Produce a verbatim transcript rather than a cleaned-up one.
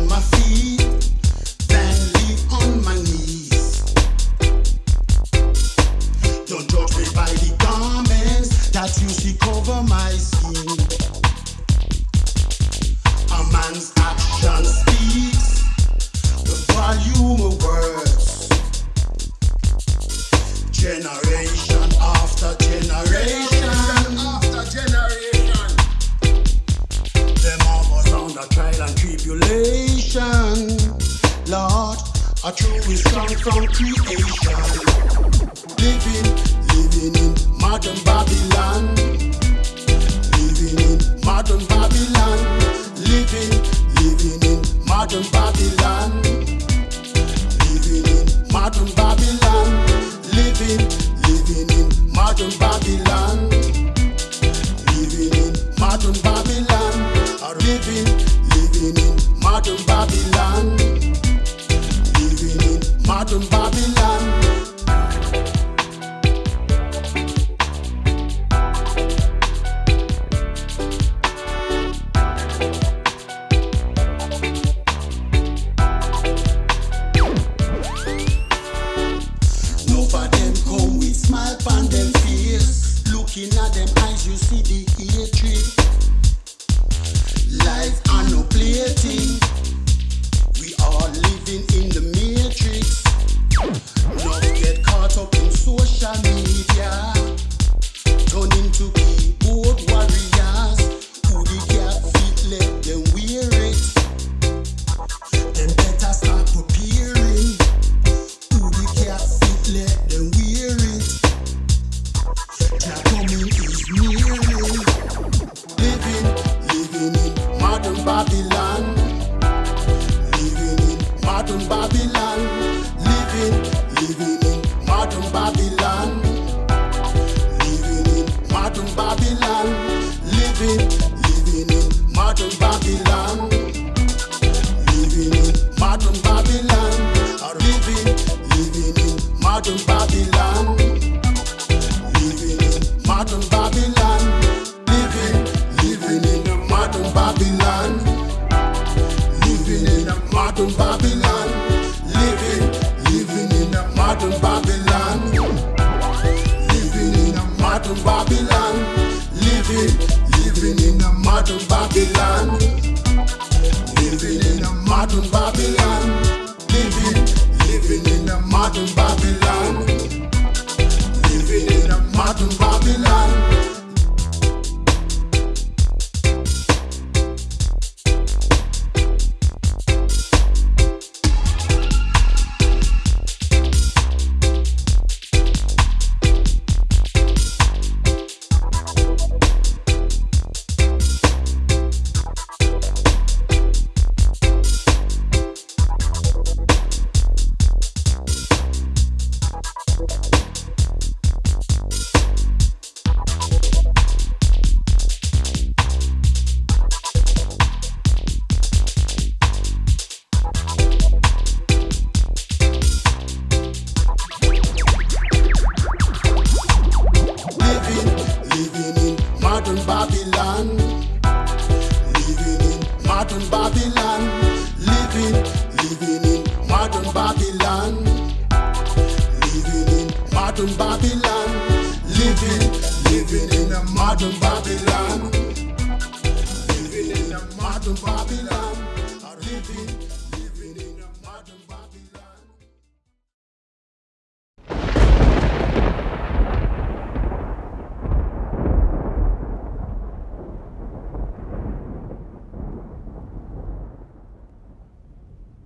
my feet than live on my knees. Don't judge me by the garments that you see cover my skin. A man's action speaks the volume of words. Generation after generation after generation, them all was under trial and tribulation. Lord, a true is come from creation. Living, living in modern Babylon. Living in modern Babylon. Living, living in modern Babylon. Living in modern Babylon. Living, living in modern Babylon. Living in modern Babylon. Or living, living in modern Babylon. Living in modern Babylon. Looking at them eyes, you see the hatred. Life and no plaything. We are living in the matrix. Not get caught up in social media. Turn into keyboard warriors. Who the cat feet let them wear it. Them better start preparing. Who the cat feet let them wear it. Their coming is nearing. Living, living in modern Babylon. Living in modern Babylon. Living, living in modern Babylon. Living in modern Babylon. Living, living in modern Babylon. Living in modern Babylon. Or living, living in modern Babylon. Living in modern Babylon. Living, living in a modern Babylon. Living in a modern Babylon. Living, living in a modern Babylon. Living in a modern Babylon. Living, living in a modern Babylon. Living in a modern Babylon. Living, living in a modern Babylon. Living in a modern Babylon. Babylon.